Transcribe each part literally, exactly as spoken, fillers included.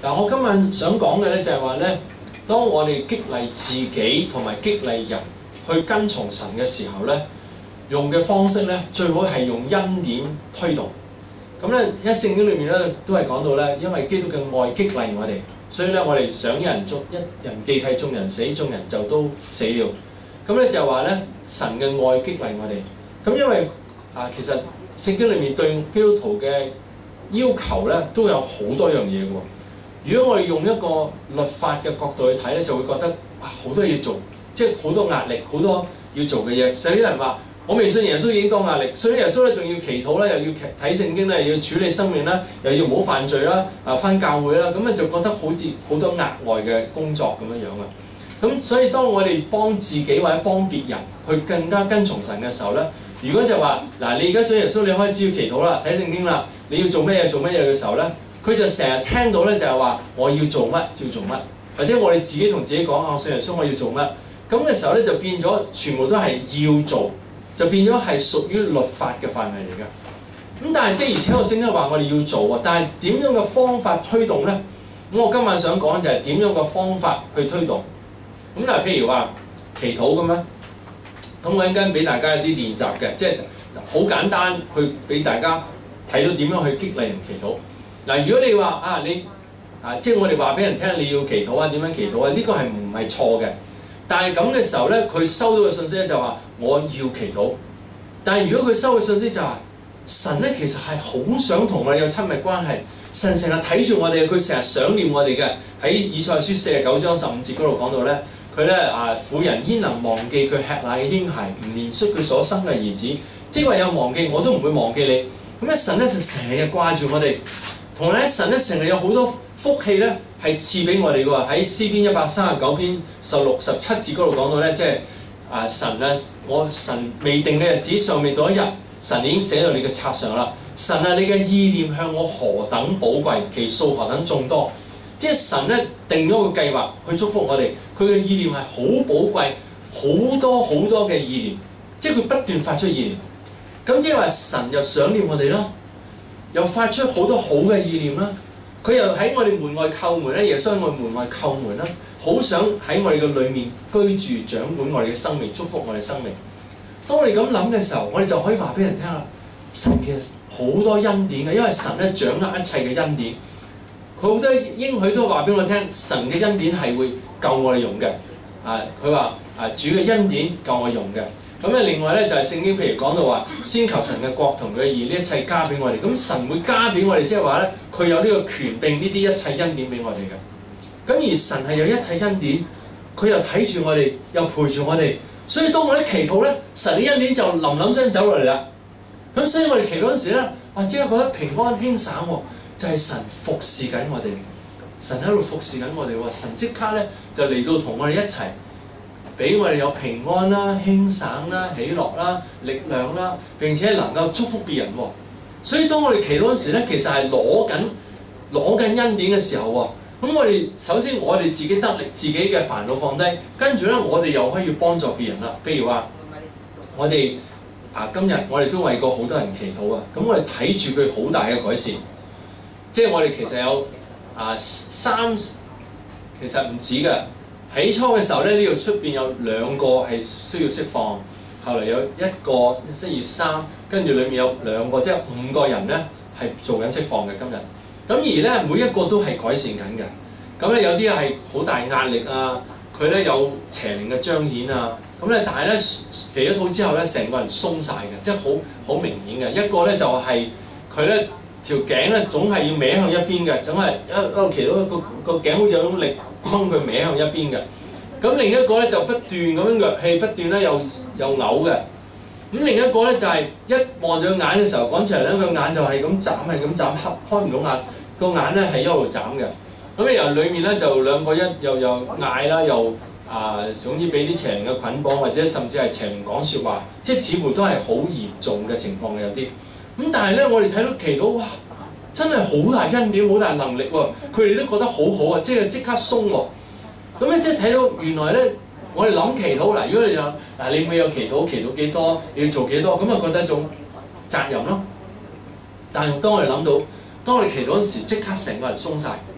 嗱，我今晚想講嘅咧就係話咧，當我哋激勵自己同埋激勵人去跟從神嘅時候咧，用嘅方式咧最好係用恩典推動。咁咧喺聖經裏面咧都係講到咧，因為基督嘅愛激勵我哋，所以咧我哋想一人眾一人既替眾人死，眾人就都死了。咁咧就係話咧，神嘅愛激勵我哋。咁因為啊，其實聖經裏面對基督徒嘅要求咧都有好多樣嘢嘅喎。如果我哋用一個律法嘅角度去睇咧，就會覺得哇好多嘢做，即係好多壓力，好多要做嘅嘢。所以啲人話：我未信耶穌已經多壓力，信耶穌咧仲要祈禱啦，又要睇聖經啦，又要處理生命啦，又要唔好犯罪啦，啊返教會啦，咁啊就覺得好似好多額外嘅工作咁樣樣啊。咁所以當我哋幫自己或者幫別人去更加跟從神嘅時候咧，如果就話嗱，你而家信耶穌，你開始要祈禱啦、睇聖經啦，你要做咩嘢做乜嘢嘅時候咧，佢就成日聽到咧就係話我要做乜就做乜，或者我哋自己同自己講啊，我信耶穌我要做乜，咁嘅時候咧就變咗全部都係要做，就變咗係屬於律法嘅範圍嚟嘅。咁但係的而且確聖經話我哋要做啊，但係點樣嘅方法推動咧？咁我今晚想講就係點樣嘅方法去推動。咁嗱，譬如話祈禱咁樣，咁我陣間俾大家有啲練習嘅，即係好簡單去俾大家睇到點樣去激勵人祈禱。嗱，如果你話啊你啊，即係我哋話俾人聽你要祈禱啊，點樣祈禱啊？呢個係唔係錯嘅？但係咁嘅時候咧，佢收到嘅信息咧就話我要祈禱。但係如果佢收嘅信息就話神咧其實係好想同我哋有親密關係，神成日睇住我哋，佢成日想念我哋嘅。喺以賽亞書四十九章十五節嗰度講到咧。佢咧啊，婦人焉能忘記佢吃奶嘅嬰孩，唔憐恤佢所生嘅兒子？即係話有忘記，我都唔會忘記你。咁咧神咧就成日掛住我哋，同埋咧神咧成日有好多福氣咧係賜俾我哋嘅喎。喺詩篇一百三十九篇十六十七節嗰度講到咧，即係啊神啊，我神未定嘅日子尚未到一日，神已經寫到你嘅冊上啦。神啊，你嘅意念向我何等寶貴，其數何等眾多。即係神咧定咗個計劃去祝福我哋，佢嘅意念係好寶貴，好多好多嘅意念，即係佢不斷發出意念。咁即係話神又想念我哋啦，又發出好多好嘅意念啦。佢又喺我哋門外叩門咧，耶穌喺我哋門外叩門啦，好想喺我哋嘅裏面居住，掌管我哋嘅生命，祝福我哋生命。當我哋咁諗嘅時候，我哋就可以話俾人聽啦，神其實好多恩典嘅，因為神咧掌握一切嘅恩典。佢好多應許都話俾我聽，神嘅恩典係會夠我哋用嘅。啊，佢話啊，主嘅恩典夠我用嘅。咁咧，另外咧就係、是、聖經，譬如講到話，先求神嘅國同佢嘅義，呢一切加俾我哋。咁神會加俾我哋，即係話咧，佢有呢個權柄呢啲一切恩典俾我哋嘅。咁而神係有一切恩典，佢又睇住我哋，又陪住我哋。所以當我哋祈禱咧，神嘅恩典就冧冧聲走落嚟啦。咁所以我哋祈禱嗰陣時咧，啊，即刻覺得平安輕省喎。就係神服侍緊我哋，神喺度服侍緊我哋喎，神即刻咧就嚟到同我哋一齊，俾我哋有平安啦、輕省啦、喜樂啦、力量啦，並且能夠祝福別人喎。所以當我哋祈禱嗰陣時咧，其實係攞緊攞緊恩典嘅時候喎。咁我哋首先我哋自己得力，自己嘅煩惱放低，跟住咧我哋又可以幫助別人啦。譬如話，我哋啊今日我哋都為過好多人祈禱啊，咁我哋睇住佢好大嘅改善。即係我哋其實有啊三，其實唔止嘅。起初嘅時候咧，呢度出邊有兩個係需要釋放，後嚟有一個星期三，跟住裏面有兩個，即係五個人咧係做緊釋放嘅今日。咁而咧每一個都係改善緊嘅。咁咧有啲係好大壓力啊，佢咧有邪靈嘅彰顯啊。咁咧但係咧祈咗禱之後咧，成個人鬆晒嘅，即係好好明顯嘅。一個咧就係佢咧。條頸咧總係要歪向一邊嘅，總係一一路祈到個個頸好似有種力掹佢歪向一邊嘅。咁另一個咧就不斷咁樣弱氣，不斷咧又又嘔嘅。咁另一個咧就係、是、一望住個眼嘅時候，講出嚟咧個眼就係咁眨，係咁眨，開開唔到眼，個眼咧係一路眨嘅。咁咧由裡面咧就兩個一又又嗌啦，又啊、呃、總之俾啲邪靈嘅捆綁，或者甚至係邪靈講説話，即係似乎都係好嚴重嘅情況嘅有啲。咁但係咧，我哋睇到祈禱，哇！真係好大恩典，好大能力喎。佢哋都覺得好好啊，即係即刻鬆喎。咁咧即係睇到原來咧，我哋諗祈禱嗱，如果你有嗱，你會有祈禱，祈禱幾多，你要做幾多，咁啊覺得一種責任咯。但係當我哋諗到，當我哋祈禱嗰時，即刻成個人鬆晒。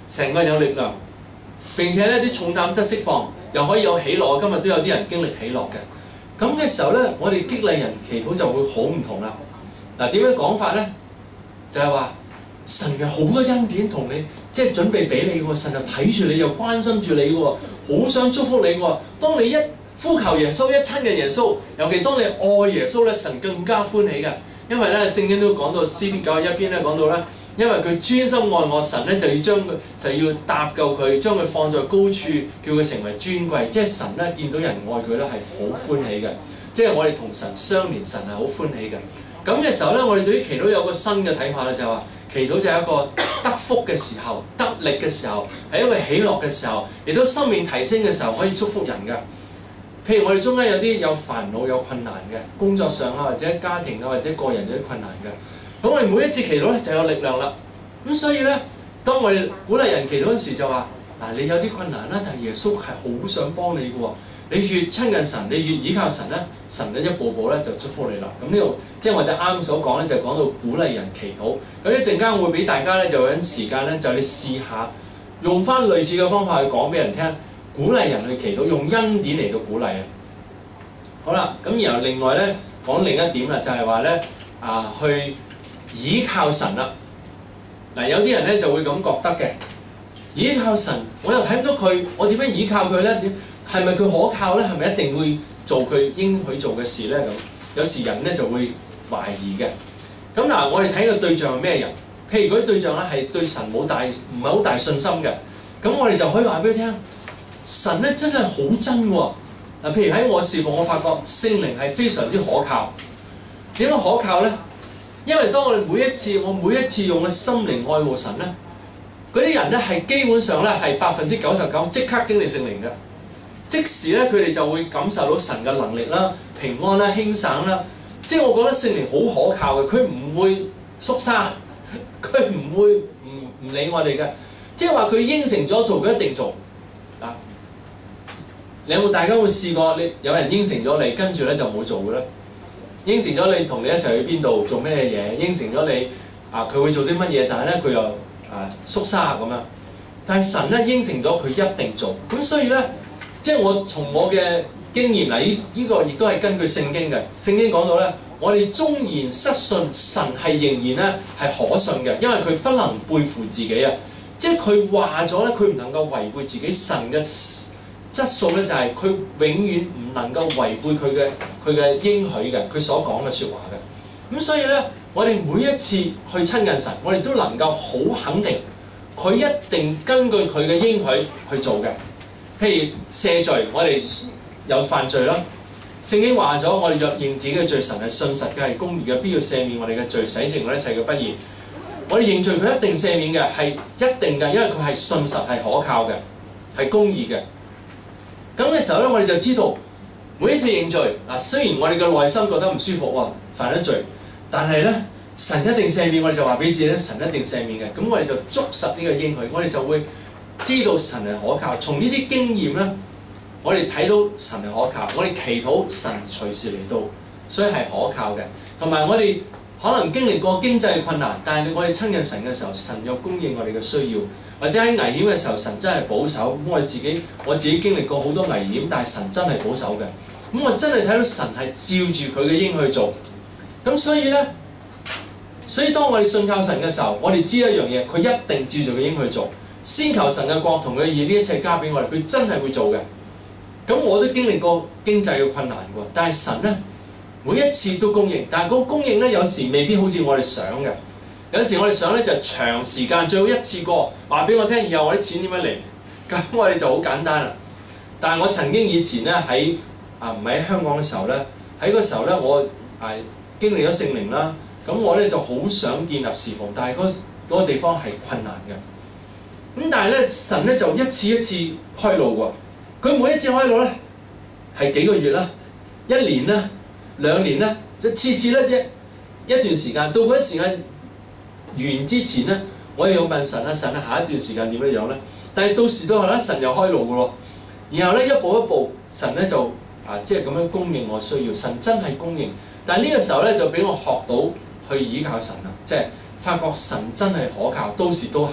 成個人有力量，並且咧啲重擔得釋放，又可以有喜樂。今日都有啲人經歷喜樂嘅。咁嘅時候咧，我哋激勵人祈禱就會好唔同啦。嗱，點樣講法咧？就係話神嘅好多恩典同你，即係準備俾你喎。神就睇住你，又關心住你喎，好想祝福你喎。當你一呼求耶穌，一親近耶穌，尤其當你愛耶穌咧，神更加歡喜嘅。因為咧，聖經都講到詩篇九十一篇咧講到咧，因為佢專心愛我，神咧就要將佢就要搭救佢，將佢放在高處，叫佢成為尊貴。即係神咧見到人愛佢咧係好歡喜嘅。即係我哋同神相連，神係好歡喜嘅。咁嘅時候咧，我哋對於祈禱有個新嘅睇法咧，就係話祈禱就係一個得福嘅時候、得力嘅時候，係一個喜樂嘅時候，亦都生命提升嘅時候，可以祝福人嘅。譬如我哋中間有啲有煩惱、有困難嘅工作上啊，或者家庭啊，或者個人有啲困難嘅，咁我哋每一次祈禱咧就有力量啦。咁所以咧，當我哋鼓勵人祈禱嗰時就話：嗱，你有啲困難啦，但係耶穌係好想幫你嘅喎。你越親近神，你越倚靠神咧，神咧一步步咧就祝福你啦。咁呢度即係我就啱所講咧，就講到鼓勵人祈禱。咁一陣間會俾大家咧，就揾時間咧，就你試下用翻類似嘅方法去講俾人聽。鼓勵人去祈禱，用恩典嚟到鼓勵啊！好啦，咁然後另外咧講另一點啦，就係話咧啊，去倚靠神啦。嗱，有啲人咧就會咁覺得嘅，倚靠神，我又睇唔到佢，我點樣倚靠佢咧？點係咪佢可靠咧？係咪一定會做佢應許做嘅事咧？咁有時人咧就會懷疑嘅。咁嗱，我哋睇嘅對象係咩人？譬如嗰啲對象咧係對神冇大唔係好大信心嘅，咁我哋就可以話俾佢聽。神咧真係好真喎！嗱，譬如喺我侍奉，我發覺聖靈係非常之可靠。點解可靠咧？因為當我哋每一次，我每一次用嘅心靈愛護神咧，嗰啲人咧係基本上咧係百分之九十九即刻經歷聖靈嘅，即時咧佢哋就會感受到神嘅能力啦、平安啦、輕省啦。即係我覺得聖靈好可靠嘅，佢唔會縮沙，佢唔會唔唔理我哋嘅。即係話佢應承咗做，佢一定做。嗱。你有冇大家會試過？你有人應承咗你，跟住咧就冇做嘅咧？應承咗你同你一齊去邊度做咩嘢？應承咗你啊，佢會做啲乜嘢？但係咧佢又啊縮沙咁樣。但係神咧應承咗佢一定做。咁所以咧，即係我從我嘅經驗嚟，呢、這、呢個亦都係根據聖經嘅。聖經講到咧，我哋縱然失信，神係仍然咧係可信嘅，因為佢不能背負自己啊。即係佢話咗咧，佢唔能夠違背自己神嘅質素咧，就係佢永遠唔能夠違背佢嘅佢嘅應許嘅，佢所講嘅説話嘅。咁所以咧，我哋每一次去親近神，我哋都能夠好肯定，佢一定根據佢嘅應許去做嘅。譬如赦罪，我哋有犯罪啦，聖經話咗，我哋若認自己嘅罪，神係信實嘅，係公義嘅，必要赦免我哋嘅罪，洗淨我哋一切嘅不義。我哋認罪，佢一定赦免嘅，係一定嘅，因為佢係信實係可靠嘅，係公義嘅。咁嘅時候咧，我哋就知道每一次認罪嗱，雖然我哋嘅內心覺得唔舒服喎，犯咗罪，但係咧神一定赦免，我哋就話俾自己咧，神一定赦免嘅。咁我哋就捉實呢個應許，我哋就會知道神係可靠。從呢啲經驗咧，我哋睇到神係可靠，我哋祈禱神隨時嚟到，所以係可靠嘅。同埋我哋可能經歷過經濟困難，但係我哋親近神嘅時候，神又供應我哋嘅需要。或者喺危險嘅時候，神真係保守。咁我自己我自己經歷過好多危險，但係神真係保守嘅。咁我真係睇到神係照住佢嘅應去做。咁所以咧，所以當我哋信靠神嘅時候，我哋知一樣嘢，佢一定照住佢應去做。先求神嘅國同佢嘅義，呢一切交俾我哋，佢真係會做嘅。咁我都經歷過經濟嘅困難喎，但係神咧每一次都供應，但係嗰個供應咧有時未必好似我哋想嘅。有時我哋想咧就長時間，最好一次過話俾我聽，以後我啲錢點樣嚟，咁我哋就好簡單啦。但係我曾經以前咧喺啊唔係喺香港嘅時候咧，喺嗰時候咧我啊經歷咗聖靈啦，咁我咧就好想建立侍奉，但係嗰嗰個地方係困難嘅。咁但係咧神咧就一次一次開路喎，佢每一次開路咧係幾個月啦、一年啦、兩年啦，就次次咧一一段時間，到嗰啲時間完之前咧，我又要問神啊，神啊，下一段時間點樣樣咧？但係到時到後咧，神又開路嘅咯。然後咧一步一步，神咧就啊即係咁樣供應我需要。神真係供應，但係呢個時候咧就俾我學到去倚靠神啦，即係發覺神真係可靠。到時到後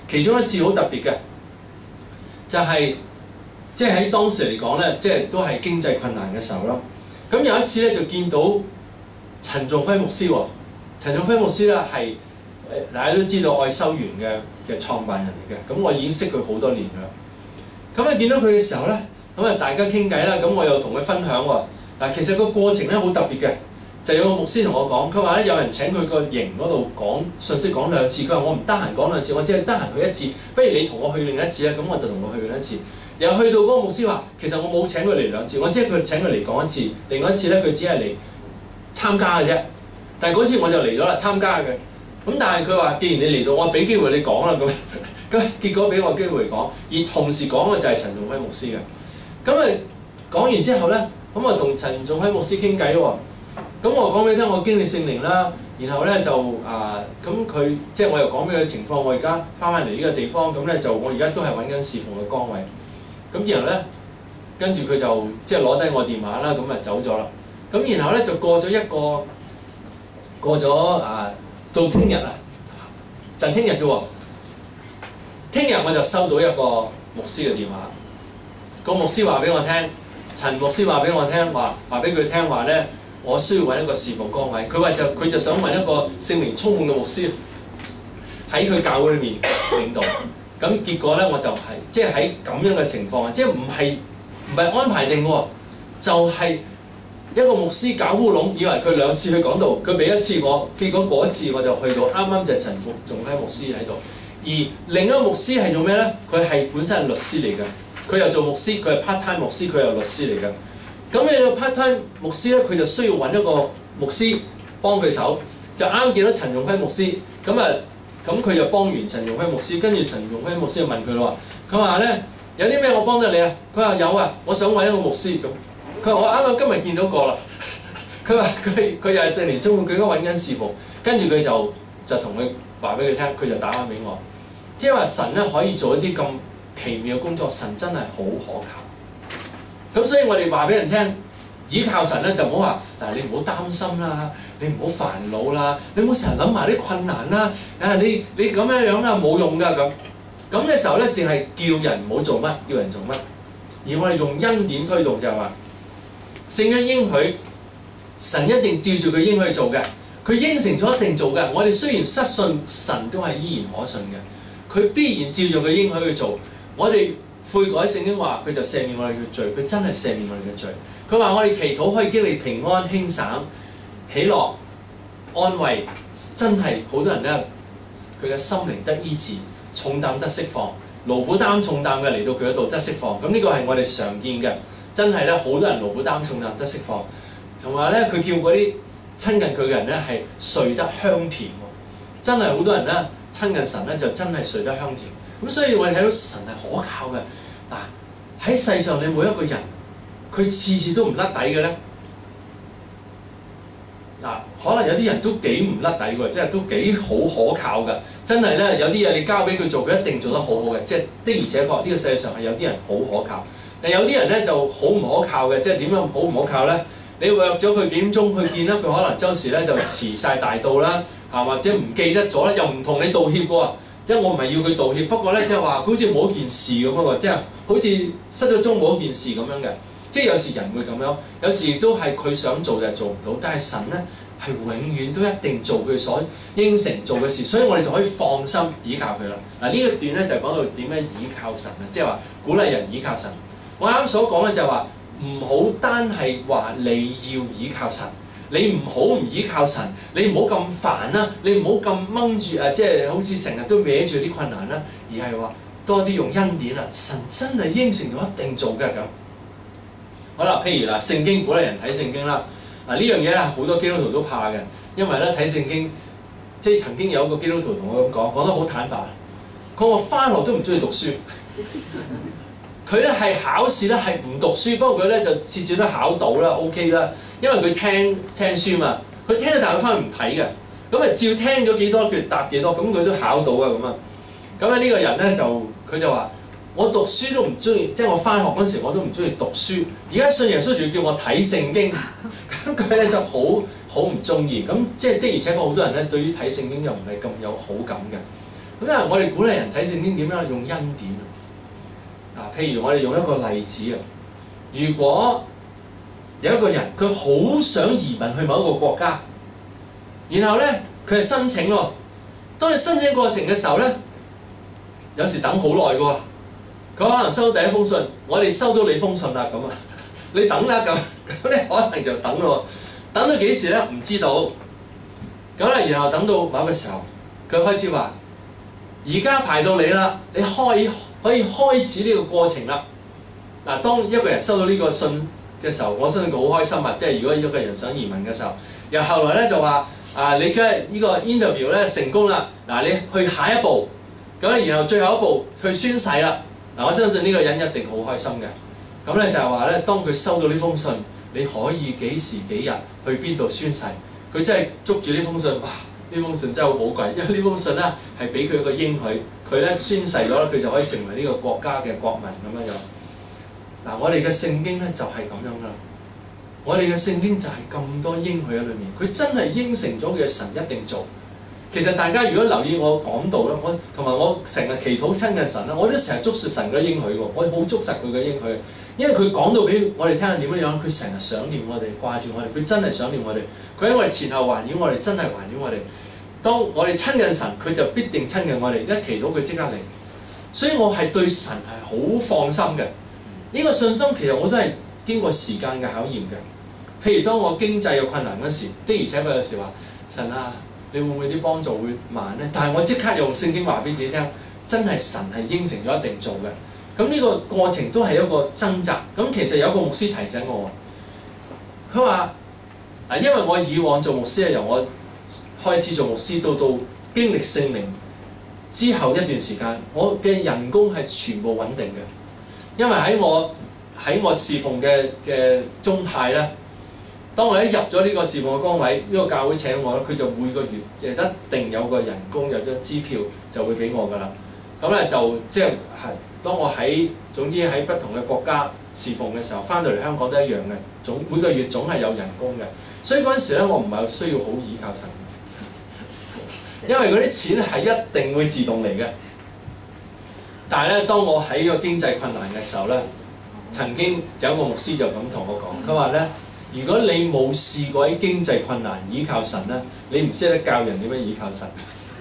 其中一次好特別嘅，就係即係喺當時嚟講咧，即係都係經濟困難嘅時候咯。咁有一次咧就見到陳仲輝牧師喎，陳仲輝牧師咧係誒大家都知道愛修園嘅嘅創辦人嚟嘅，咁我已經識佢好多年啦。咁啊見到佢嘅時候咧，咁啊大家傾偈啦，咁我又同佢分享喎。嗱，其實個過程咧好特別嘅，就有個牧師同我講，佢話咧有人請佢個營嗰度講信息講兩次，佢話我唔得閒講兩次，我只係得閒去一次，不如你同我去另一次啊，咁我就同佢去另一次。又去到嗰個牧師話，其實我冇請佢嚟兩次，我只係佢請佢嚟講一次，另外一次咧佢只係嚟參加嘅啫。但係嗰次我就嚟咗啦，參加嘅。咁但係佢話，既然你嚟到，我俾機會你講啦咁。咁結果俾我機會講，而同時講嘅就係陳仲輝牧師嘅。咁啊講完之後咧，咁我同陳仲輝牧師傾偈喎。咁我講俾你聽，我經歷聖靈啦，然後咧就啊，咁佢即係我又講俾佢情況，我而家翻返嚟呢個地方，咁咧就我而家都係揾緊侍奉嘅崗位。咁然後咧，跟住佢就即係攞低我電話啦，咁啊走咗啦。咁然後咧就過咗一個過咗啊，到聽日啊，就聽日啫喎。聽日我就收到一個牧師嘅電話，個牧師話俾我聽，陳牧師話俾我聽話，話俾佢聽話咧，我需要揾一個侍奉崗位。佢話就佢就想揾一個聖靈充滿嘅牧師喺佢教會裏面領導。咁結果咧我就係、是、即係喺咁樣嘅情況啊，即係唔係唔係安排定喎，就係、是、一個牧師搞烏龍，以為佢兩次去講道，佢俾一次我，結果嗰一次我就去到，啱啱就係陳復仲輝牧師喺度。而另一個牧師係做咩咧？佢係本身係律師嚟嘅，佢又做牧師，佢係 part time 牧師，佢又律師嚟嘅。咁你個 part time 牧師咧，佢就需要揾一個牧師幫佢手，就啱見到陳仲輝牧師，咁啊，咁佢就幫完陳仲輝牧師，跟住陳仲輝牧師就問佢咯，佢話咧有啲咩我幫得你啊？佢話有啊，我想揾一個牧師咁。佢話我啱啱今日見到個啦。佢話佢佢又係四年中，佢而家揾緊侍奉，跟住佢就就同佢話俾佢聽，佢就打翻俾我。即係話神咧可以做一啲咁奇妙嘅工作，神真係好可靠。咁所以我哋話俾人聽，倚靠神咧就唔好話嗱，你唔好擔心啦，你唔好煩惱啦，你唔好成日諗埋啲困難啦，啊你你咁樣樣啦冇用㗎咁。咁嘅時候咧，淨係叫人唔好做乜，叫人做乜。而我哋用恩典推動就係話，聖經應許神一定照住佢應許做嘅，佢應承咗一定做嘅。我哋雖然失信，神都係依然可信嘅。佢必然照住佢應許去做，我哋悔改聖經話佢就赦免我哋嘅罪，佢真係赦免我哋嘅罪。佢話我哋祈禱可以經歷平安、輕省、喜樂、安慰，真係好多人咧，佢嘅心靈得醫治，重擔得釋放，勞苦擔重擔嘅嚟到佢嗰度得釋放。咁呢個係我哋常見嘅，真係咧好多人勞苦擔重擔得釋放，同埋咧佢叫嗰啲親近佢嘅人咧係睡得香甜喎，真係好多人咧。親近神咧就真係睡得香甜，咁所以我哋睇到神係可靠嘅。嗱，喺世上你每一個人，佢次次都唔甩底嘅咧。嗱，可能有啲人都幾唔甩底喎，即係都幾好可靠嘅。真係咧，有啲嘢你交俾佢做，佢一定做得好好嘅。即係的而且確，呢個世界上係有啲人好可靠，但有啲人咧就好唔可靠嘅。即係點樣好唔可靠咧？你約咗佢幾點鐘去見咧，佢可能周時咧就遲晒大到啦。係或者唔記得咗咧，又唔同你道歉喎。即係我唔係要佢道歉，不過咧即係話好似冇一件事咁樣喎，即係好似失咗蹤冇一件事咁樣嘅。即係有時人會咁樣，有時都係佢想做就做唔到，但係神咧係永遠都一定做佢所應承做嘅事，所以我哋就可以放心倚靠佢啦。嗱，呢一段咧就係講到點樣倚靠神啊，即係話鼓勵人倚靠神。我啱啱所講嘅就係話唔好單係話你要倚靠神。你唔好唔依靠神，你唔好咁煩啦，你唔好咁掹住啊，即係好似成日都搲住啲困難啦，而係話多啲用恩典啦。神真係應承咗一定做嘅咁。好啦，譬如嗱，聖經鼓勵人睇聖經啦。嗱呢樣嘢咧，好多基督徒都怕嘅，因為咧睇聖經，即係曾經有一個基督徒同我咁講，講得好坦白。佢話我翻學都唔中意讀書，佢咧係考試咧係唔讀書，不過佢咧就次次都考到啦 ，OK 啦。因為佢聽聽書嘛，佢聽咗但係佢翻去唔睇嘅，咁啊照聽咗幾多，佢答幾多，咁佢都考到啊咁啊。咁啊呢個人咧就佢就話：我讀書都唔中意，即係我翻學嗰時我都唔中意讀書。而家信耶穌仲要叫我睇聖經，咁佢咧就好好唔中意。咁即係的而且確好多人咧對於睇聖經又唔係咁有好感嘅。 咁啊，我哋鼓勵人睇聖經點樣用恩典啊？譬如我哋用一個例子啊，如果有一個人佢好想移民去某一個國家，然後咧佢係申請喎，當佢申請過程嘅時候咧，有時等好耐嘅喎，佢可能收到第一封信，我哋收到你封信啦咁啊，你等啦咁，咁你可能就等咯，等到幾時咧唔知道，咁咧然後等到某個時候，佢開始話：而家排到你啦，你開可以開始呢個過程啦。嗱，當一個人收到呢個信嘅時候，我相信佢好開心啊！即係如果一個人想移民嘅時候，然後後來咧就話：啊，你嘅呢個 interview 咧成功啦，嗱，你去下一步，咁咧然後最後一步去宣誓啦。嗱，我相信呢個人一定好開心嘅。咁咧就係話咧，當佢收到呢封信，你可以幾時幾日去邊度宣誓？佢真係捉住呢封信，哇！呢封信真係好寶貴，因為呢封信咧係俾佢一個應許，佢咧宣誓咗咧，佢就可以成為呢個國家嘅國民咁樣樣。嗱，我哋嘅聖經咧就係咁樣噶啦，我哋嘅聖經就係咁多應許喺裏面，佢真係應承咗嘅神一定做。其實大家如果留意我講道咧，我同埋我成日祈禱親近神咧，我都成日捉實神嘅應許喎，我好捉實佢嘅應許，因為佢講到俾我哋聽係點樣樣，佢成日想念我哋，掛住我哋，佢真係想念我哋，佢喺我哋前後環繞我哋，真係環繞我哋。當我哋親近神，佢就必定親近我哋，一祈禱佢即刻嚟。所以我係對神係好放心嘅。呢個信心其實我都係經過時間嘅考驗嘅。譬如當我經濟有困難嗰時，的而且確有時話：神啊，你會唔會啲幫助會慢咧？但係我即刻用聖經話俾自己聽，真係神係應承咗一定做嘅。咁呢個過程都係一個掙扎。咁其實有一個牧師提醒我，佢話：啊，因為我以往做牧師係由我開始做牧師到到經歷聖靈之後一段時間，我嘅人工係全部穩定嘅。因為喺我喺我侍奉嘅嘅宗派咧，當我一入咗呢個侍奉嘅崗位，呢、這個教會請我咧，佢就每個月誒一定有個人工有張支票就會俾我噶啦。咁咧就即係係當我喺總之喺不同嘅國家侍奉嘅時候，翻到嚟香港都一樣嘅，總每個月總係有人工嘅。所以嗰陣時咧，我唔係需要好倚靠神，因為嗰啲錢係一定會自動嚟嘅。但係咧，當我喺個經濟困難嘅時候咧，曾經有一個牧師就咁同我講，佢話咧：如果你冇試過喺經濟困難倚靠神咧，你唔識得教人點樣倚靠神。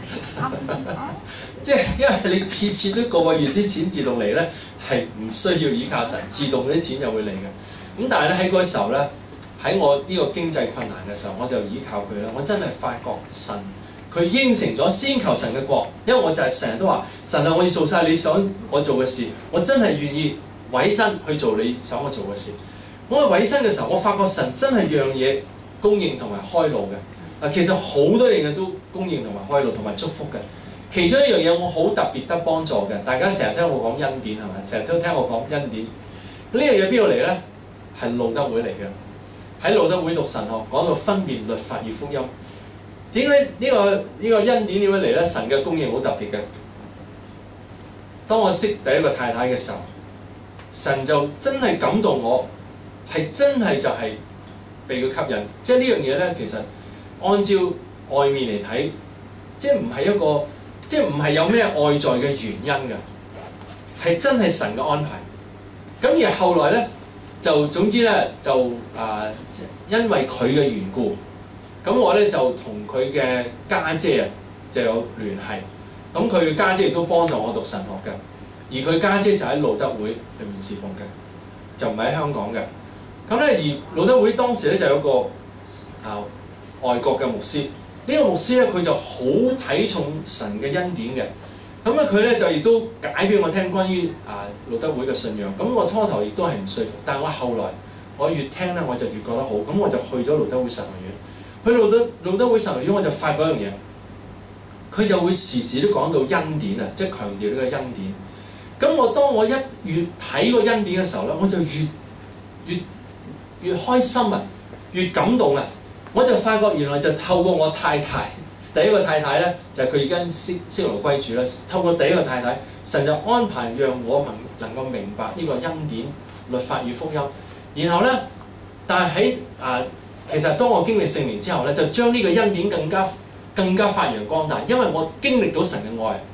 即係因為你次次都個個月啲錢自動嚟咧，係唔需要倚靠神，自動嗰啲錢就會嚟嘅。咁但係咧喺嗰個時候咧，喺我呢個經濟困難嘅時候，我就倚靠佢啦。我真係發覺神。佢應承咗先求神嘅國，因為我就係成日都話神啊，我要做晒你想我做嘅事，我真係願意委身去做你想我做嘅事。我喺委身嘅時候，我發覺神真係樣嘢供應同埋開路嘅。啊，其實好多樣嘢都供應同埋開路同埋祝福嘅。其中一樣嘢我好特別得幫助嘅，大家成日聽我講恩典係咪？成日都聽我講恩典。呢樣嘢邊度嚟咧？係路德會嚟嘅。喺路德會讀神學，講到分辨律法與福音。點解呢個呢、呢個恩典點樣嚟咧？神嘅供應好特別嘅。當我識第一個太太嘅時候，神就真係感動我，係真係就係被佢吸引。即係呢樣嘢咧，其實按照外面嚟睇，即係唔係一個，即係唔係有咩外在嘅原因㗎，係真係神嘅安排。咁而後來咧，就總之咧就啊、呃，因為佢嘅緣故。咁我咧就同佢嘅家姐啊就有聯繫，咁佢家姐亦都幫助我讀神學嘅，而佢家姐就喺路德會裏面侍奉嘅，就唔係喺香港嘅。咁咧而路德會當時咧就有一個啊外國嘅牧師，呢、這個牧師咧佢就好睇重神嘅恩典嘅，咁咧佢咧就亦都解俾我聽關於啊路德會嘅信仰。咁我初頭亦都係唔說服，但係我後來我越聽咧我就越覺得好，咁我就去咗路德會神學院。去路德路德會神學院，我就發覺一樣嘢，佢就會時時都講到恩典啊，即係強調呢個恩典。咁我當我一越睇個恩典嘅時候咧，我就越越越開心啊，越感動啊！我就發覺原來就透過我太太，第一個太太咧就係佢而家先先來歸主啦。透過第一個太太，神就安排讓我能能夠明白呢個恩典、律法與福音。然後咧，但係喺啊。其實當我經歷聖靈之後咧，就將呢個恩典更加更加發揚光大，因為我經歷到神嘅愛，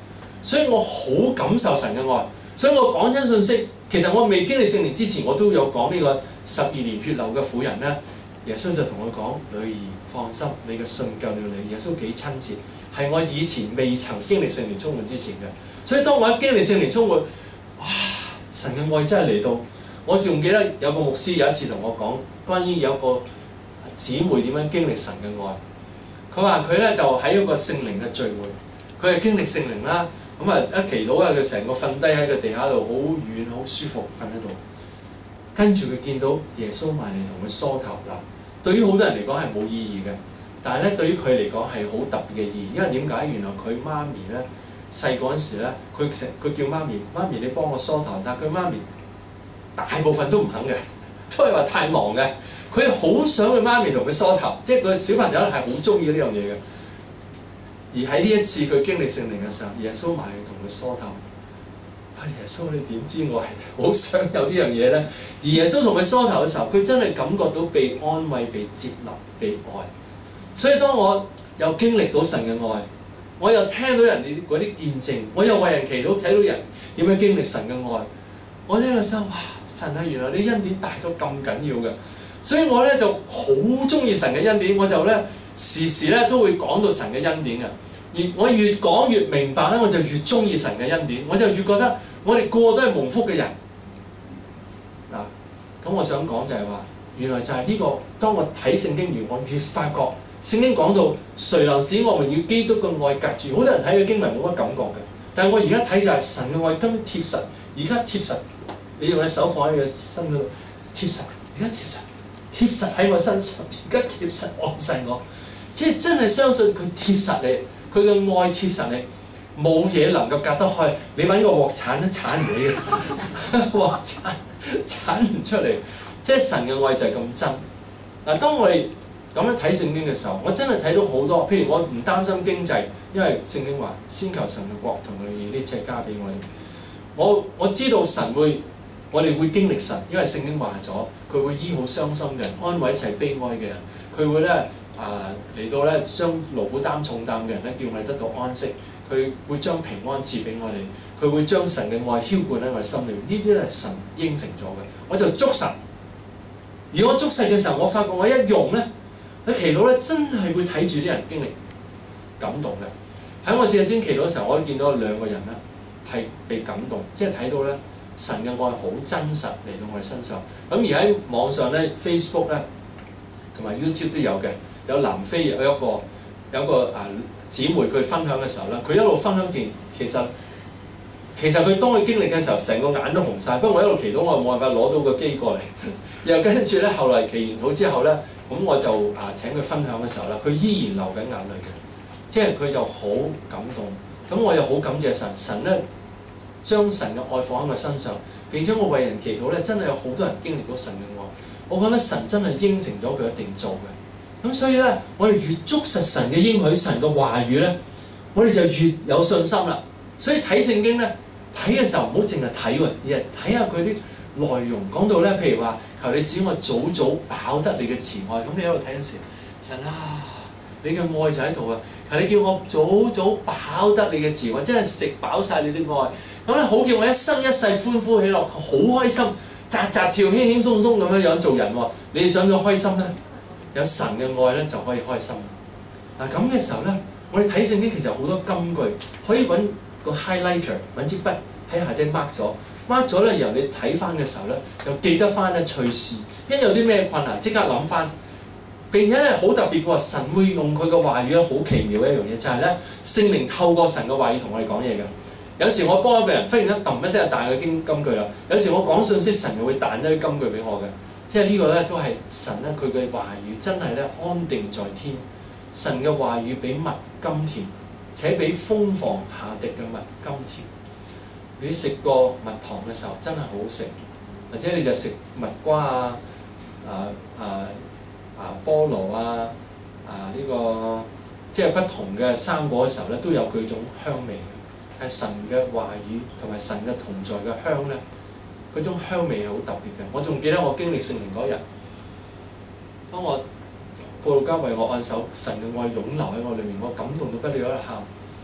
所以我好感受神嘅愛。所以我講真信息，其實我未經歷聖靈之前，我都有講呢個十二年血流嘅婦人咧。耶穌就同我講：女兒放心，你嘅信救了你。耶穌幾親切，係我以前未曾經歷聖靈充滿之前嘅。所以當我一經歷聖靈充滿，哇！神嘅愛真係嚟到。我仲記得有個牧師有一次同我講，關於有個姊妹點樣經歷神嘅愛。佢話佢咧就喺一個聖靈嘅聚會，佢係經歷聖靈啦。咁啊一祈禱啊，佢成個瞓低喺個地下度，好軟好舒服瞓喺度。跟住佢見到耶穌埋嚟同佢梳頭啦。對於好多人嚟講係冇意義嘅，但係咧對於佢嚟講係好特別嘅意義，因為點解？原來佢媽咪咧細個嗰陣時咧，佢成佢叫媽咪，媽咪你幫我梳頭，但係佢媽咪大部分都唔肯嘅，都係話太忙嘅。佢好想佢媽咪同佢梳頭，即係個小朋友咧係好中意呢樣嘢嘅。而喺呢一次佢經歷聖靈嘅時候，耶穌埋去同佢梳頭。啊，耶穌你點知我係好想有呢樣嘢咧？而耶穌同佢梳頭嘅時候，佢真係感覺到被安慰、被接納、被愛。所以當我又經歷到神嘅愛，我又聽到人哋嗰啲見證，我又為人祈禱，睇到人點樣經歷神嘅愛，我聽個心哇！神啊，原來你恩典大到咁緊要嘅。所以我咧就好中意神嘅恩典，我就咧時時咧都會講到神嘅恩典嘅。而我越講越明白咧，我就越中意神嘅恩典，我就越覺得我哋個個都係蒙福嘅人。嗱，咁我想講就係話，原來就係呢個。當我睇聖經越我越發覺，聖經講到誰能使我們與基督嘅愛隔住？好多人睇嘅經文冇乜感覺嘅，但係我而家睇就係神嘅愛根本貼實，而家貼實。你用隻手放喺你嘅身嗰度，貼實，而家貼實，貼實喺我身上，而家貼實按實我，即係真係相信佢貼實你。佢嘅愛貼實你，冇嘢能夠隔得開。你揾個鑊鏟都鏟唔起嘅，鑊鏟鏟唔出嚟。即係神嘅愛就係咁真。嗱，當我哋咁樣睇聖經嘅時候，我真係睇到好多。譬如我唔擔心經濟，因為聖經話先求神嘅國同佢嘅義，呢切加俾我哋。我我知道神會，我哋會經歷神，因為聖經話咗，佢會醫好傷心嘅人，安慰一切悲哀嘅人，佢會咧。啊嚟到咧，將勞苦擔重擔嘅人咧，叫我哋得到安息。佢會將平安賜俾我哋，佢會將神嘅愛澆灌喺我哋心裏面。呢啲咧係神應承咗嘅，我就捉實。而我捉實嘅時候，我發覺我一用咧，喺祈禱咧，真係會睇住啲人經歷感動嘅。喺我借先祈禱嘅時候，我都見到有兩個人咧係被感動，即係睇到咧神嘅愛好真實嚟到我哋身上。咁而喺網上咧 ，Facebook 咧同埋 YouTube 都有嘅。有南非有一個有一個啊姊妹佢分享嘅時候咧，佢一路分享其其實其實佢當佢經歷嘅時候，成個眼都紅晒。不過我一路祈禱，我冇辦法攞到個機過嚟。又跟住咧，後來祈完禱之後咧，咁我就啊請佢分享嘅時候咧，佢依然流緊眼淚嘅，即係佢就好感動。咁我又好感謝神，神咧將神嘅愛放喺我身上，並且我為人祈禱咧，真係有好多人經歷到神嘅愛。我覺得神真係應承咗佢一定做嘅。咁所以咧，我哋越捉實神嘅應許、神嘅話語咧，我哋就越有信心啦。所以睇聖經咧，睇嘅時候唔好淨係睇喎，而係睇下佢啲內容。講到咧，譬如話，求你使我早早飽得你嘅慈愛。咁你喺度睇嗰時，神啊，你嘅愛就喺度啊！求你叫我早早飽得你嘅慈愛，真係食飽晒你啲愛。咁咧好叫我一生一世歡呼喜樂，好開心，扎扎跳，輕輕鬆鬆咁樣樣做人喎。你想咗開心咧？有神嘅愛咧就可以開心。嗱咁嘅時候咧，我哋睇聖經其實好多金句，可以揾個 highlighter 揾支筆喺下底 mark 咗 ，mark 咗咧，然後你睇翻嘅時候咧，就記得翻咧隨時，一有啲咩困難即刻諗翻。並且咧好特別喎，神會用佢嘅話語咧，好奇妙嘅一樣嘢，就係咧聖靈透過神嘅話語同我哋講嘢嘅。有時我幫一個人，忽然間揼一聲就彈佢經金句啦。有時我講信息，神就會彈一啲金句俾我嘅。即係呢個咧都係神咧佢嘅話語真係咧安定在天。神嘅話語比蜜甘甜，且比蜂房下滴嘅蜜甘甜。你食過蜜糖嘅時候真係好好食，或者你就食蜜瓜啊、啊啊啊菠蘿啊、啊呢、這個即係不同嘅生果嘅時候咧，都有佢種香味。係神嘅話語同埋神嘅同在嘅香咧。嗰種香味係好特別嘅，我仲記得我經歷聖靈嗰日，當我布道家為我按手，神嘅愛湧流喺我裏面，我感動到不了一喊。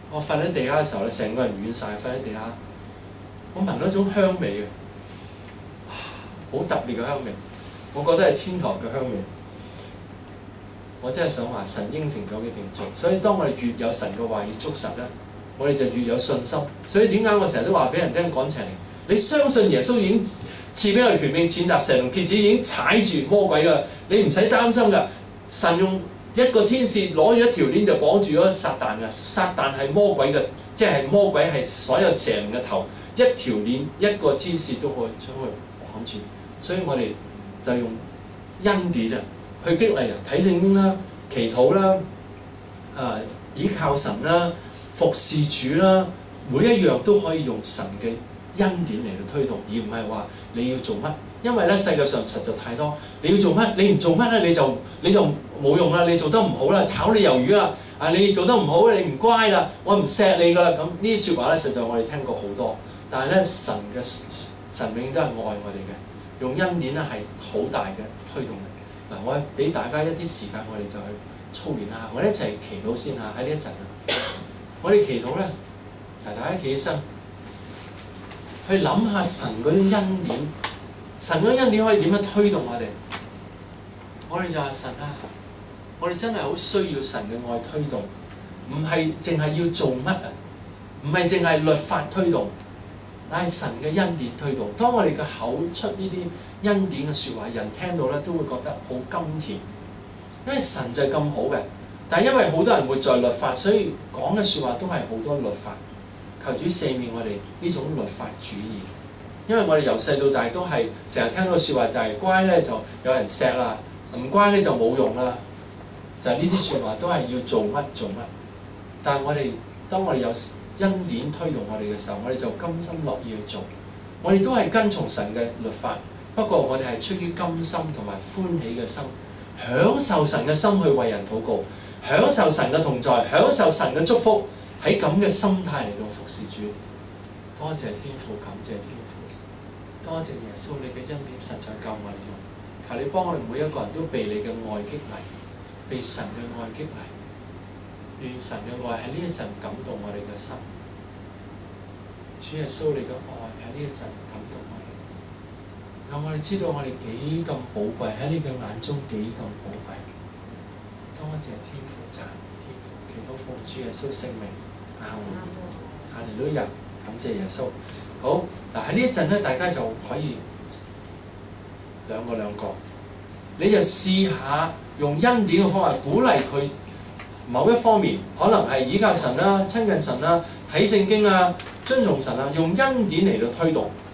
我瞓喺地下嘅時候咧，成個人軟晒，瞓喺地下，我聞到一種香味嘅，好特別嘅香味，我覺得係天堂嘅香味。我真係想話神應承咗嘅定做，所以當我哋越有神嘅話要捉實咧，我哋就越有信心。所以點解我成日都話俾人聽講邪靈？你相信耶穌已經賜俾我權柄踐踏蛇同蠍子，已經踩住魔鬼㗎，你唔使擔心㗎。神用一個天使攞住一條鏈就綁住咗撒旦㗎，撒旦係魔鬼嘅，即係魔鬼係所有邪靈嘅頭，一條鏈一個天使都可以將佢綁住。所以我哋就用恩典啊！去激勵人睇聖經啦、祈禱啦、啊倚靠神啦、服侍主啦，每一樣都可以用神嘅恩典嚟到推動，而唔係話你要做乜。因為咧世界上實在太多，你要做乜，你唔做乜咧你就你就冇用啦，你做得唔好啦，炒你魷魚啦，啊你做得唔好你唔乖啦，我唔錫你噶啦。咁呢啲説話咧，實在我哋聽過好多。但係咧神嘅神永遠都係愛我哋嘅，用恩典咧係好大嘅推動力。嗱，我俾大家一啲時間，我哋就去操練下。我哋一齊祈禱先嚇，喺呢一陣啊，我哋祈禱咧，就大家企起身，去諗下神嗰種恩典，神嗰種恩典可以點樣推動我哋？我哋就話神啊，我哋真係好需要神嘅愛推動，唔係淨係要做乜啊，唔係淨係律法推動，乃係神嘅恩典推動。當我哋嘅口出呢啲恩典嘅説話，人聽到咧都會覺得好甘甜，因為神就係咁好嘅。但係因為好多人活在律法，所以講嘅説話都係好多律法。求主赦免我哋呢種律法主義，因為我哋由細到大都係成日聽到嘅説話就係乖咧就有人錫啦，唔乖咧就冇用啦，就係呢啲説話都係要做乜做乜。但係我哋當我哋有恩典推動我哋嘅時候，我哋就甘心樂意去做。我哋都係跟從神嘅律法。不過我哋係出於甘心同埋歡喜嘅心，享受神嘅心去為人禱告，享受神嘅同在，享受神嘅祝福，喺咁嘅心態嚟到服侍主。多謝天父，感謝天父，多謝耶穌，你嘅恩典實在夠我哋用。求你幫我哋每一個人都被你嘅愛激勵，被神嘅愛激勵，願神嘅愛喺呢一陣感動我哋嘅心。主耶穌，你嘅愛喺呢一陣感動我哋。讓我哋知道我哋幾咁寶貴，喺你嘅眼中幾咁寶貴。多謝天父，讚天父，祈禱奉主耶穌聖名，阿門。哈利路亞，感謝耶穌。好嗱，喺呢一陣咧，大家就可以兩個兩個，你就試下用恩典嘅方法鼓勵佢某一方面，可能係倚靠神啦、親近神啦、睇聖經啊、遵從神啊，用恩典嚟到推動。